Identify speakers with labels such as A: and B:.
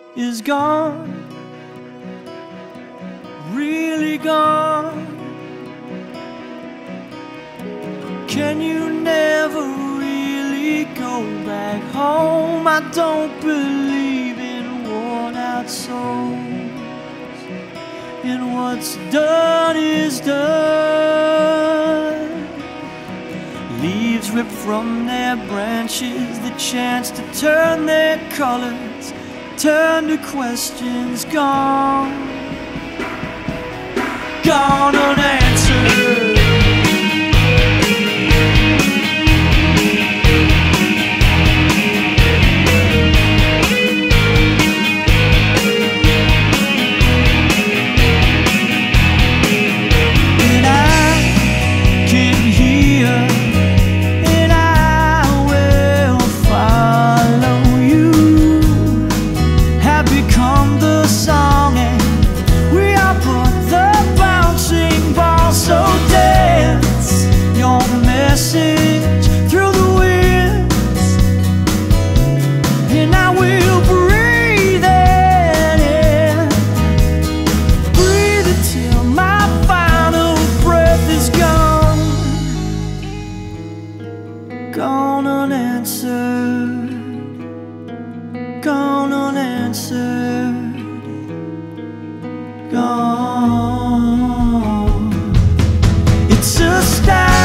A: is gone, really gone. Can you never really go back home? I don't believe in worn out souls, and what's done is done. Leaves ripped from their branches, the chance to turn their colors, turn to questions, gone, gone unanswered. Through the winds, and I will breathe it in, breathe it till my final breath is gone, gone unanswered, gone unanswered, gone. It's a sky